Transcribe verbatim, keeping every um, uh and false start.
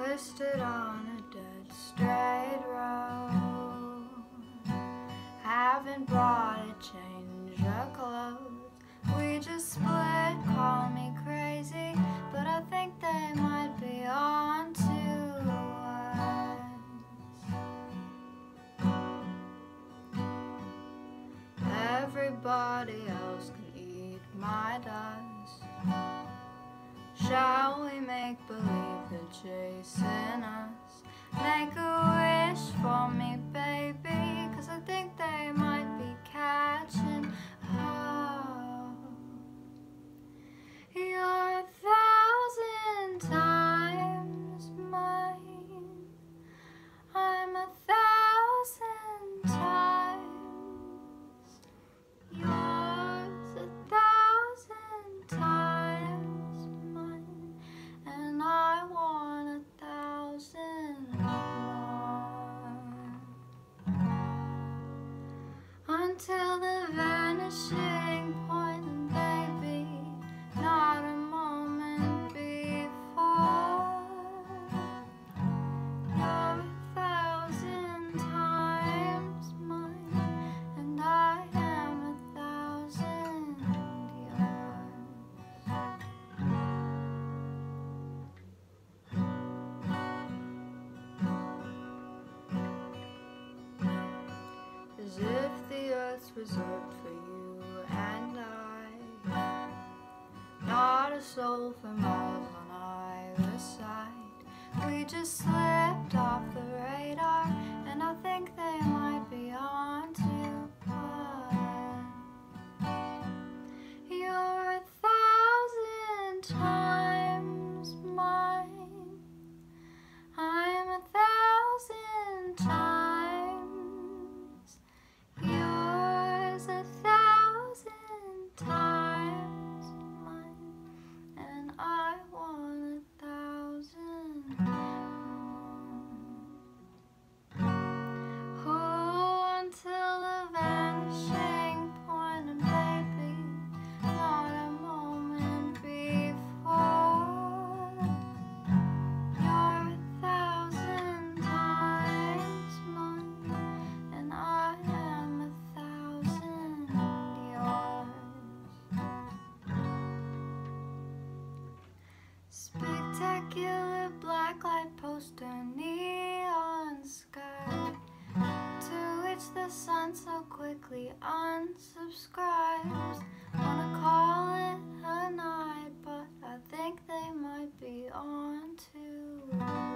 twisted on a dead straight road. Haven't brought a change of clothes. We just split, call me crazy, but I think they might be on to us. Everybody else can eat my dust. Shall we make believe they're chasing us? Make a wish for me, baby, 'cause I think they might be catching up. You're a thousand times mine. I'm a thousand times yours, a thousand times mine, and I want a thousand more. Until the vanishing point, and baby, not a moment before. You're a thousand times mine, and I am a thousand yours. As if the earth's reserved for you and I, not a soul for miles on either side. We just slipped off the radar, and I think they might be on to us. You're a thousand times mine. I'm a thousand times yours, a thousand times mine, and I want a thousand more. Oh, until the vanishing point, and baby, not a moment before. You're a thousand times mine, and I am a thousand yours. Spectacular blacklight poster, neon sky, to which the sun so quickly unsubscribes. Wanna call it a night, but I think they might be on to